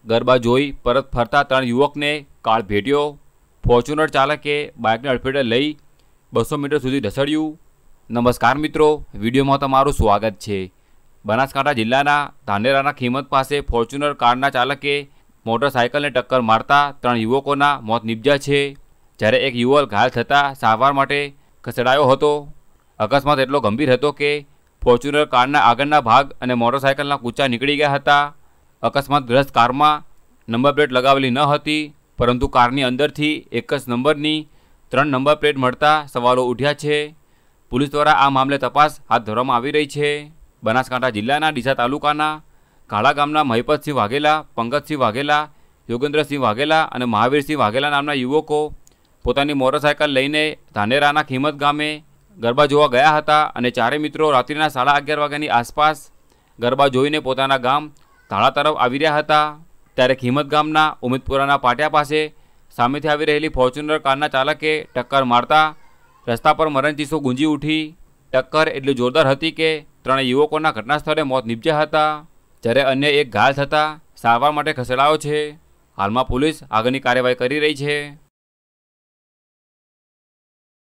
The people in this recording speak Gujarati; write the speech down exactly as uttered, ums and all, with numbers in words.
ગરબા જોઈ પરત ફરતા ત્રણ યુવકને કાળ ભેટ્યો। ફોર્ચ્યુનર ચાલકે બાઇકને અડફેટે લઈ બસો મીટર સુધી ઢસડ્યું। નમસ્કાર મિત્રો, વિડીયોમાં તમારું સ્વાગત છે। બનાસકાંઠા જિલ્લાના ધાનેરાના ખીમત પાસે ફોર્ચ્યુનર કારના ચાલકે મોટરસાયકલને ટક્કર મારતા ત્રણ યુવકોના મોત નીપજ્યા છે, જ્યારે એક યુવક ઘાયલ થતાં સારવાર માટે ખસેડાયો હતો। અકસ્માત એટલો ગંભીર હતો કે ફોર્ચ્યુનર કારના આગળના ભાગ અને મોટરસાયકલના કૂચા નીકળી ગયા હતા। અકસ્માતગ્રસ્ત કારમાં નંબર પ્લેટ લગાવેલી ન હતી, પરંતુ કારની અંદરથી એક જ નંબરની ત્રણ નંબર પ્લેટ મળતા સવાલો ઉઠ્યા છે। પોલીસ દ્વારા આ મામલે તપાસ હાથ ધરવામાં આવી રહી છે। બનાસકાંઠા જિલ્લાના ડીસા તાલુકાના કાળા ગામના મહિપતસિંહ વાઘેલા, પંકજસિંહ વાઘેલા, યોગેન્દ્રસિંહ વાઘેલા અને મહાવીરસિંહ વાઘેલા નામના યુવકો પોતાની મોટરસાયકલ લઈને ધાનેરાના ખીમત ગામે ગરબા જોવા ગયા હતા અને ચારે મિત્રો રાત્રિના સાડા અગિયાર વાગ્યાની આસપાસ ગરબા જોઈને પોતાના ગામ ધાળા તરફ આવી રહ્યા હતા। ત્યારે ખીમત ગામના ઉમેદપુરાના પાટિયા પાસે સામેથી આવી રહેલી ફોર્ચ્યુનર કારના ચાલકે ટક્કર મારતા રસ્તા પર મરણચીસો ગુંજી ઉઠી। ટક્કર એટલી જોરદાર હતી કે ત્રણેય યુવકોના ઘટના સ્થળે મોત નીપજ્યા હતા, જ્યારે અન્ય એક ઘાયલ થતાં સારવાર માટે ખસેડાયો છે। હાલમાં પોલીસ આગળની કાર્યવાહી કરી રહી છે।